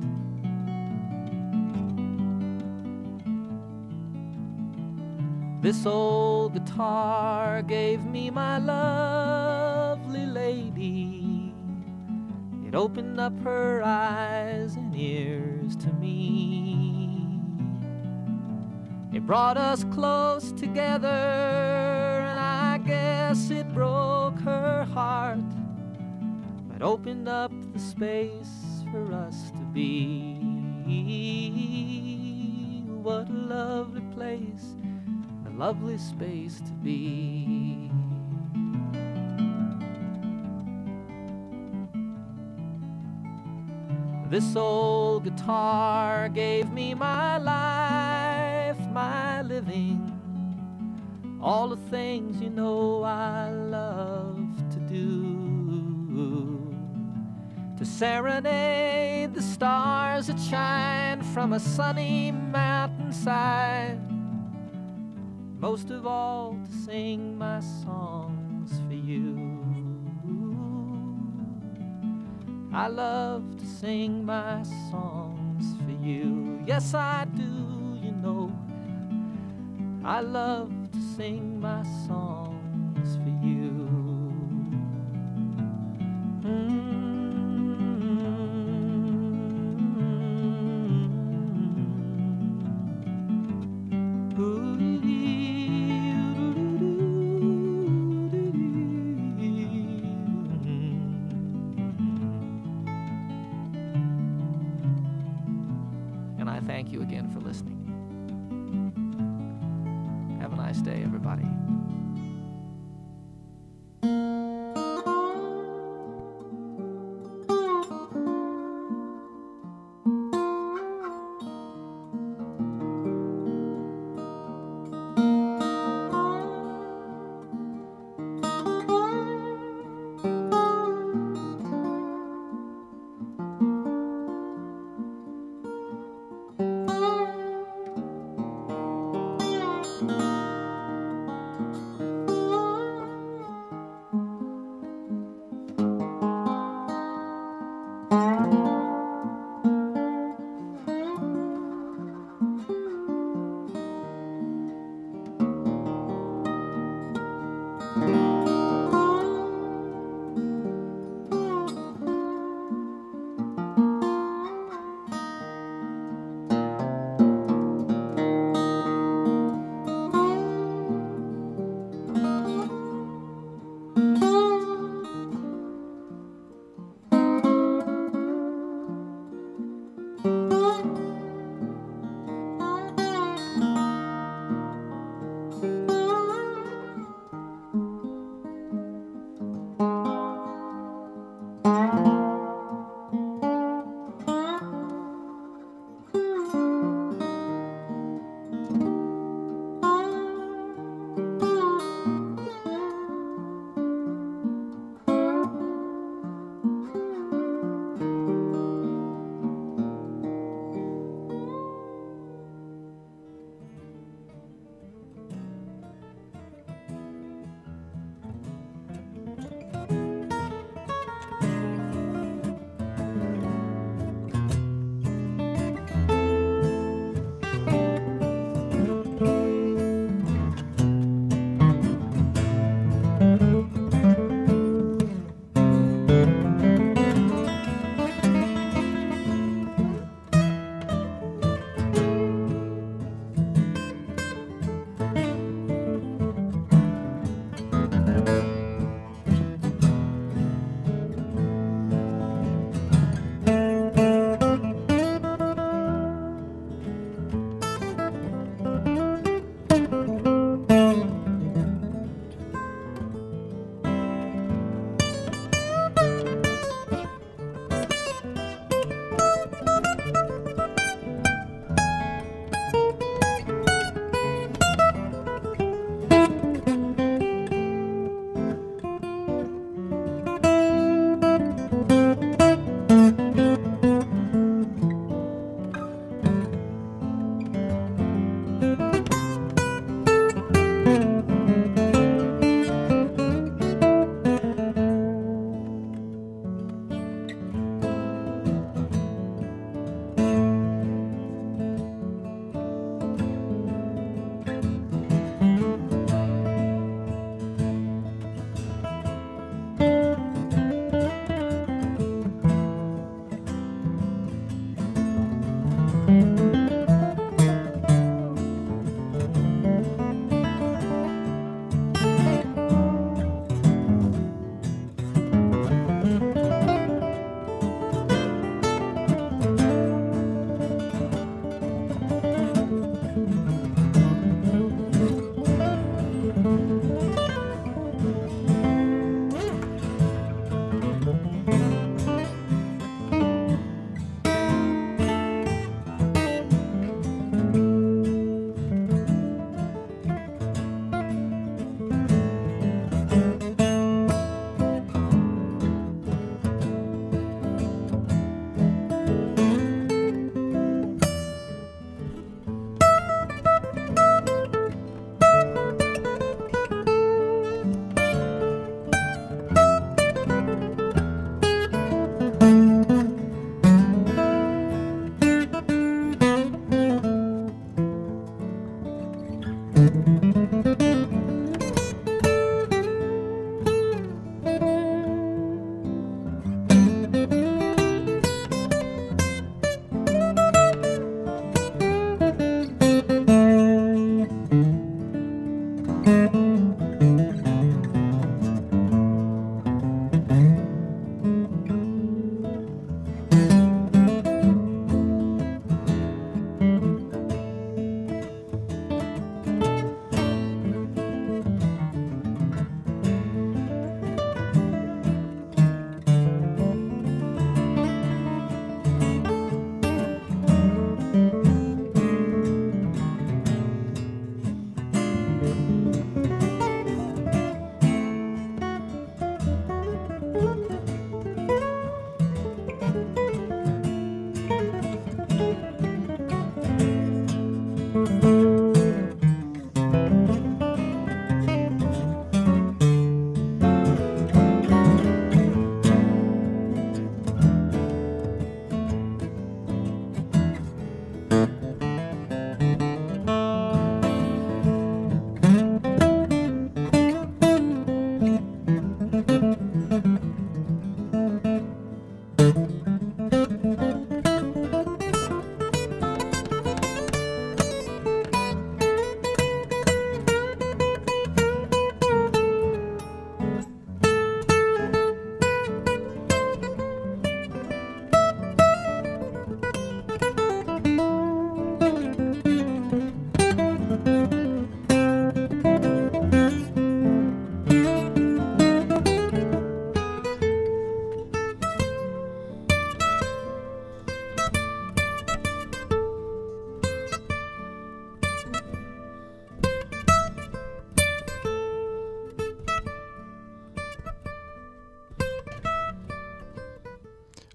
This old guitar gave me my lovely lady. It opened up her eyes and ears to me. It brought us close together, and I guess it broke her heart, but opened up the space for us to be. What a lovely place, a lovely space to be. This old guitar gave me my life, my living, all the things you know I love to do. To serenade the stars that shine from a sunny mountainside. Most of all, to sing my songs for you. I love to sing my songs for you. Yes, I do, you know. I love to sing my songs for you. Mm-hmm. Thank you again for listening. Have a nice day, everybody.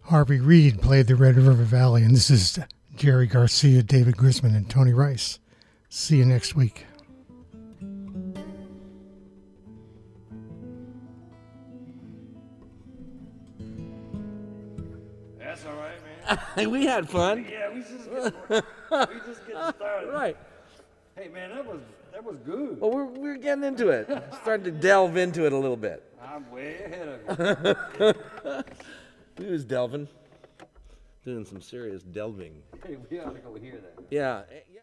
Harvey Reid played the Red River Valley, and this is Jerry Garcia, David Grisman, and Tony Rice. See you next week. That's all right, man. We had fun. Yeah, we just get, we just getting started. Right. Hey, man, that was that was good. Well, we're we're getting into it. Starting to delve into it a little bit. I'm way ahead of you. We was delving, doing some serious delving. Hey, we ought to go hear that. Yeah.